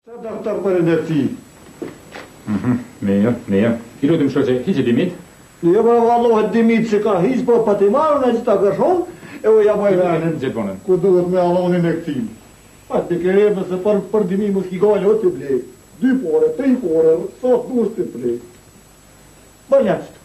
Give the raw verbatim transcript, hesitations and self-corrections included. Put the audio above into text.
Doktor për energi. Mirë, mirë. I lutem shoqe, hiqi dimit. Jo, po vallohet dimit që ka hiq, po pa të marrën ai ta gërshon, e u ja bëj rënë. Gjithmonë. Ku duhet me allonin e këtij. Pa të kërë nëse për për dimit mos i gale o të blej. Dy pore, tre pore, sot duhet të blej. Bënjast.